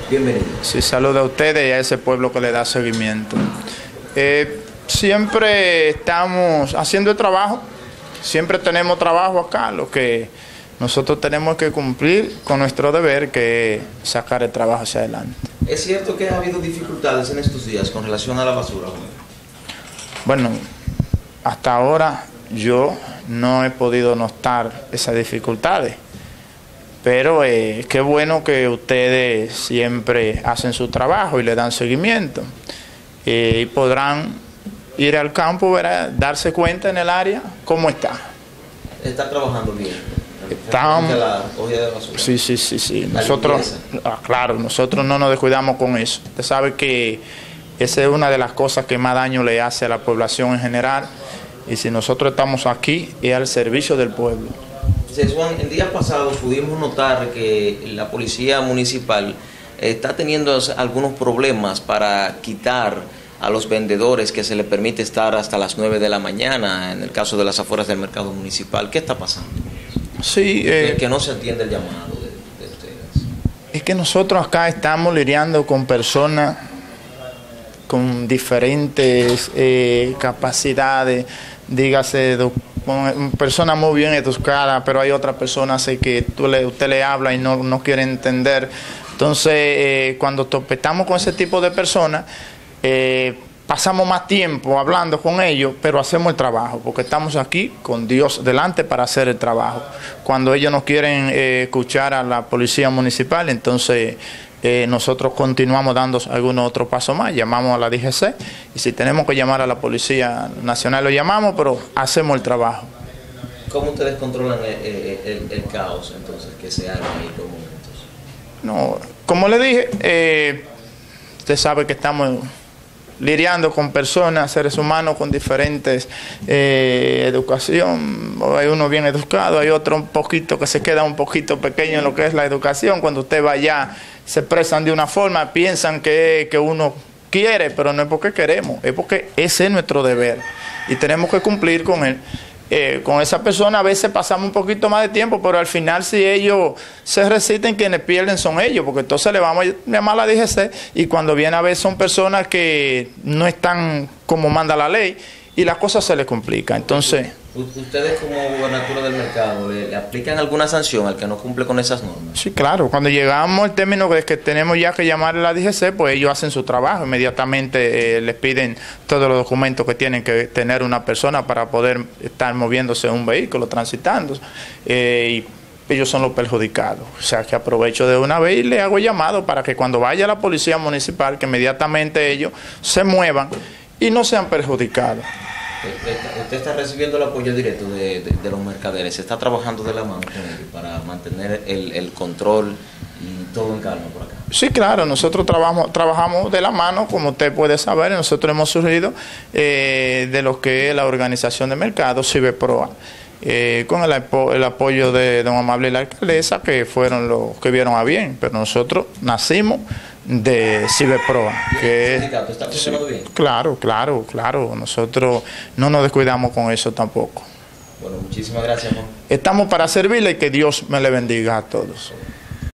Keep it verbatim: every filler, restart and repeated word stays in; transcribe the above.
Bienvenido. Sí, saludo a ustedes y a ese pueblo que le da seguimiento. Eh, siempre estamos haciendo el trabajo, siempre tenemos trabajo acá, lo que nosotros tenemos que cumplir con nuestro deber, que es sacar el trabajo hacia adelante. ¿Es cierto que ha habido dificultades en estos días con relación a la basura, Juan? Bueno, hasta ahora yo no he podido notar esas dificultades, pero eh, qué bueno que ustedes siempre hacen su trabajo y le dan seguimiento, eh, y podrán ir al campo, ¿verdad?, darse cuenta en el área cómo está. ¿Está trabajando bien? Estamos, la cogida de basura. Sí, sí, sí, sí. Nosotros, ah, claro, nosotros no nos descuidamos con eso. Usted sabe que esa es una de las cosas que más daño le hace a la población en general, y si nosotros estamos aquí es al servicio del pueblo. Sí, Juan, el día pasado pudimos notar que la policía municipal está teniendo algunos problemas para quitar a los vendedores que se les permite estar hasta las nueve de la mañana, en el caso de las afueras del mercado municipal. ¿Qué está pasando? Sí, eh, que no se atiende el llamado de, de ustedes. Es que nosotros acá estamos lidiando con personas con diferentes eh, capacidades, dígase, con personas muy bien educadas, pero hay otras personas eh, que tú le, usted le habla y no, no quiere entender. Entonces, eh, cuando topetamos con ese tipo de personas, eh, pasamos más tiempo hablando con ellos, pero hacemos el trabajo, porque estamos aquí con Dios delante para hacer el trabajo. Cuando ellos no quieren eh, escuchar a la policía municipal, entonces eh, nosotros continuamos dando algunos otros pasos más, llamamos a la D G C, y si tenemos que llamar a la Policía Nacional lo llamamos, pero hacemos el trabajo. ¿Cómo ustedes controlan el, el, el caos entonces que se arma ahí por momentos? No, como le dije, eh, usted sabe que estamos lidiando con personas, seres humanos con diferentes eh, educación. Hay uno bien educado, hay otro un poquito que se queda un poquito pequeño en lo que es la educación. Cuando usted va allá, se expresan de una forma, piensan que, que uno quiere, pero no es porque queremos, es porque ese es nuestro deber y tenemos que cumplir con él. Eh, con esa persona a veces pasamos un poquito más de tiempo, pero al final si ellos se resisten, quienes pierden son ellos, porque entonces le vamos a llamar a la D G C, y cuando viene a ver son personas que no están como manda la ley y las cosas se les complican. Entonces, ¿ustedes como gubernatura del mercado le, le aplican alguna sanción al que no cumple con esas normas? Sí, claro, cuando llegamos al término de que tenemos ya que llamar a la D G C, pues ellos hacen su trabajo, inmediatamente eh, les piden todos los documentos que tienen que tener una persona para poder estar moviéndose en un vehículo, transitando, eh, y ellos son los perjudicados. O sea que aprovecho de una vez y le hago llamado para que cuando vaya la policía municipal, que inmediatamente ellos se muevan y no sean perjudicados. Usted está recibiendo el apoyo directo de, de, de los mercaderes, se está trabajando de la mano con ellos para mantener el, el control y todo en calma por acá. Sí, claro, nosotros trabajamos, trabajamos de la mano, como usted puede saber, nosotros hemos surgido eh, de lo que es la organización de mercado, Cibeproa, eh, con el, el apoyo de don Amable y la alcaldesa, que fueron los que vieron a bien, pero nosotros nacimos de Cibeproa, que ¿Está funcionando bien? Claro, claro, claro, nosotros no nos descuidamos con eso tampoco. Bueno, muchísimas gracias, Juan. Estamos para servirle y que Dios me le bendiga a todos.